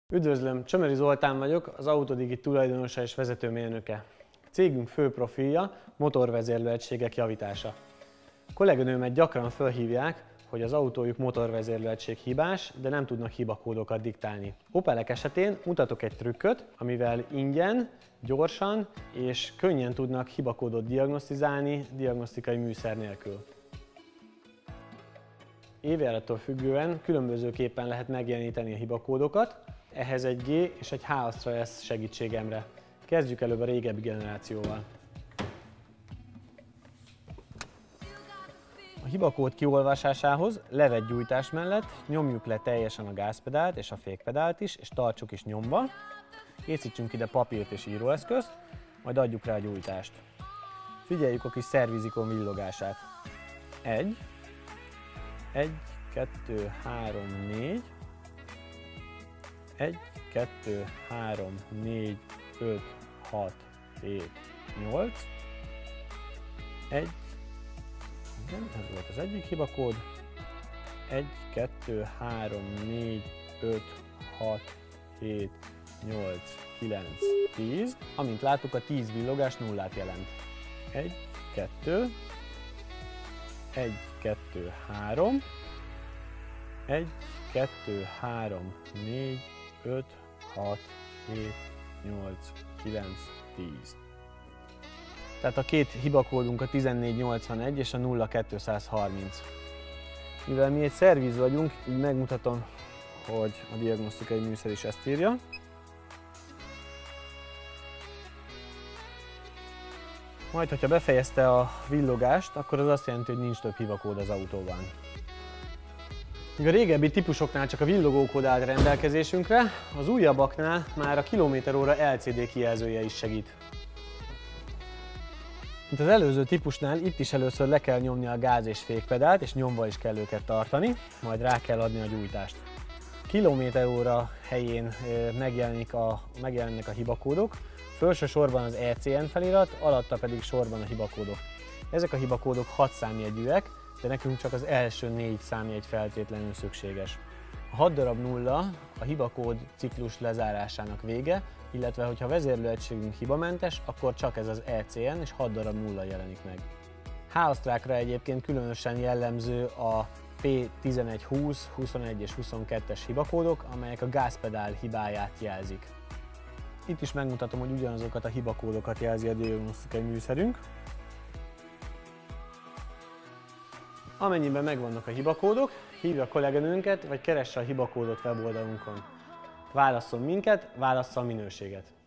Üdvözlöm, Csömöri Zoltán vagyok, az Autodigi tulajdonosa és vezetőmérnöke. Cégünk fő profilja motorvezérlőegységek javítása. Kolléganőmet gyakran felhívják, hogy az autójuk motorvezérlőegység hibás, de nem tudnak hibakódokat diktálni. Opelek esetén mutatok egy trükköt, amivel ingyen, gyorsan és könnyen tudnak hibakódot diagnosztizálni diagnosztikai műszer nélkül. Évjárattól függően különbözőképpen lehet megjeleníteni a hibakódokat, ehhez egy G és egy H asztra lesz segítségemre. Kezdjük előbb a régebbi generációval. A hibakód kiolvasásához levetgyújtás mellett nyomjuk le teljesen a gázpedált és a fékpedált is, és tartsuk is nyomva. Készítsünk ide papírt és íróeszközt, majd adjuk rá a gyújtást. Figyeljük a kis szervizikon villogását. 1, 2, 3, 4, 1, 2, 3, 4, 5, 6, 7, 8, 1, igen, ez volt az egyik hibakód, 1, 2, 3, 4, 5, 6, 7, 8, 9, 10, amint láttuk, a 10 villogás nullát jelent. 1, 2, 1, 2, 3, 1, 2, 3, 4, 5, 6, 7, 8, 9, 10. Tehát a két hibakódunk a 1481 és a 0230. Mivel mi egy szerviz vagyunk, így megmutatom, hogy a diagnosztikai műszer is ezt írja. Majd, hogyha befejezte a villogást, akkor az azt jelenti, hogy nincs több hibakód az autóban. Míg a régebbi típusoknál csak a villogókód állt rendelkezésünkre, az újabbaknál már a km/h LCD kijelzője is segít. Mint az előző típusnál, itt is először le kell nyomni a gáz és fékpedált, és nyomva is kell őket tartani, majd rá kell adni a gyújtást. Km/h helyén megjelennek a hibakódok, felső sorban az ECN felirat, alatta pedig sorban a hibakódok. Ezek a hibakódok 6 számjegyűek, de nekünk csak az első 4 számjegy feltétlenül szükséges. A 6 darab nulla a hibakód ciklus lezárásának vége, illetve hogyha vezérlőegységünk hibamentes, akkor csak ez az ECN és 6 darab nulla jelenik meg. H-osztrákra egyébként különösen jellemző a P1120, 21 és 22-es hibakódok, amelyek a gázpedál hibáját jelzik. Itt is megmutatom, hogy ugyanazokat a hibakódokat jelzi a diagnosztikai műszerünk. Amennyiben megvannak a hibakódok, hívja a kolléganőnket, vagy keresse a hibakódot weboldalunkon. Válasszon minket, válassza a minőséget.